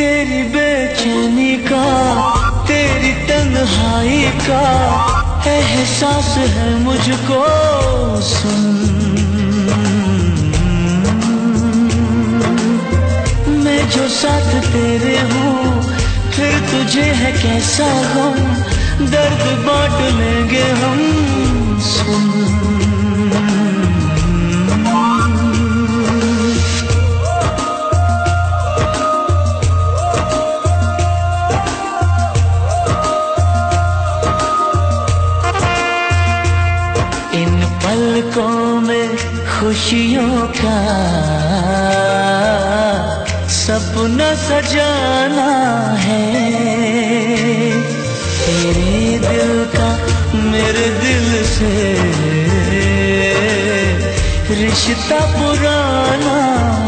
तेरी बेचैनी का, तेरी तन्हाई का एहसास है मुझको। सुन, मैं जो साथ तेरे हूँ, फिर तुझे है कैसा गम, दर्द बांट लेंगे हम। सुन, इन पलकों में खुशियों का सपना सजाना है, तेरे दिल का मेरे दिल से रिश्ता पुराना